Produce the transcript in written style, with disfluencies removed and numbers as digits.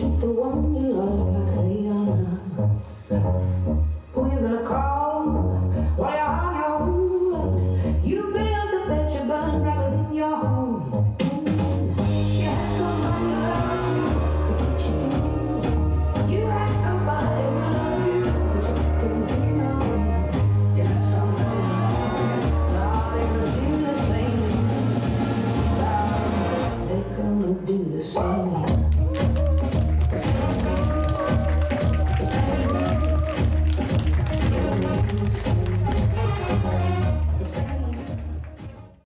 treat the one you love like they are not. Who you gonna call while you're on your own? You build the bed you burn right within your home. You had somebody you love you, but what you do? You had somebody who loved you, but you didn't know. You had somebody now they're gonna do the same. Now they're gonna do the same.